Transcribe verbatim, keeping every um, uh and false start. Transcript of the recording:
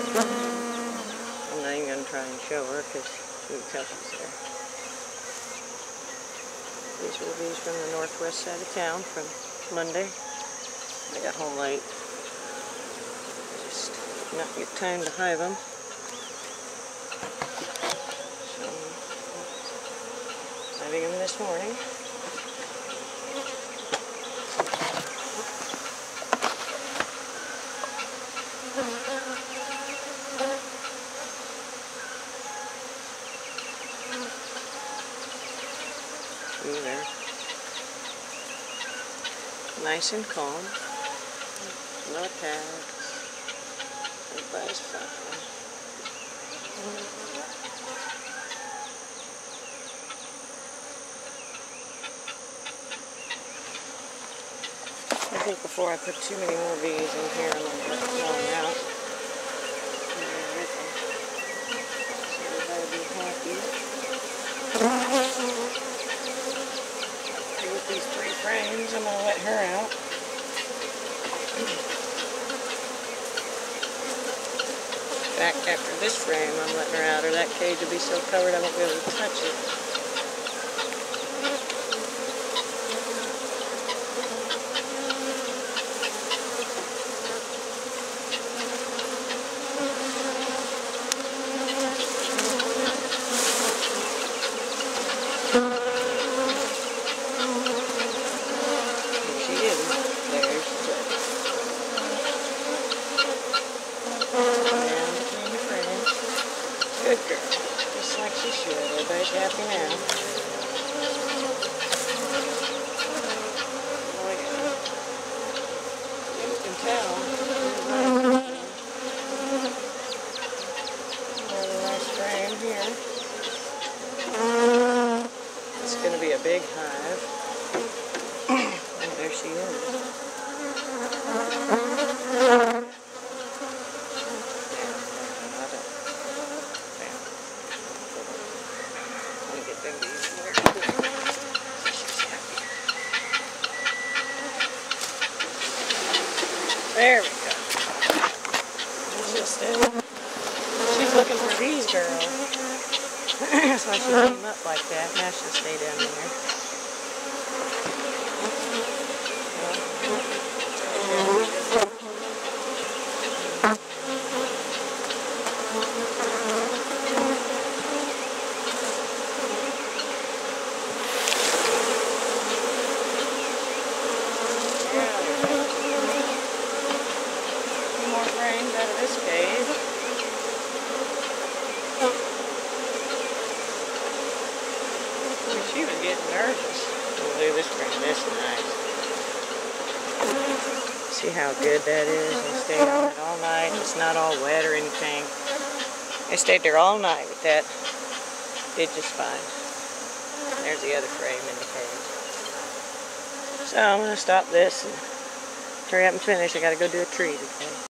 I'm not even going to try and show her because she can tell she's there. These were the bees from the northwest side of town from Monday. I got home late. Just not get time to hive them. So, hiving them this morning. Through there. Nice and calm. No attacks. Everybody's fine. I think before I put too many more bees in here, I'm going to have to blow them out. So everybody will be happy. With these three frames, I'm going to let her out. Back after this frame, I'm letting her out, or that cage will be so covered I won't be able to touch it. Good girl. Just like she should. Everybody's happy now. Oh yeah. You can tell. Another nice frame here. It's going to be a big hive. And there she is. There we go. She's just in. She's looking for these girls. That's why she came up like that. Now she'll stay down there. Frames out of this cage. She was getting nervous. Oh, look at this frame. That's nice. See how good that is? They stayed on it all night. It's not all wet or anything. They stayed there all night with that. Did just fine. There's the other frame in the cage. So I'm going to stop this and hurry up and finish. I got to go do a treat again.